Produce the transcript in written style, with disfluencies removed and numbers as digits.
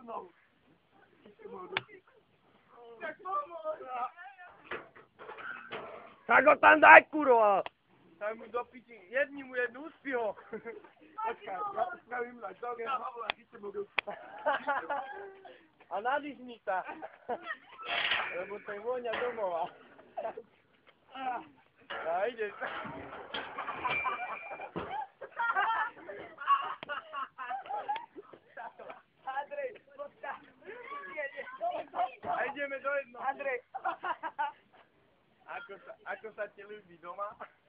znovu. Tak pomôž! Tak ho tam daj, kurva! Tak mu do piči, jedni mu jednu uspí ho. Počkaj, ja to spravím na doge. A nadýchni sa. Lebo to je vôňa domova. A ideš. Andrej, počkaj. A ideme do jednoho. Andrej. Ako sa ti ľúbi doma?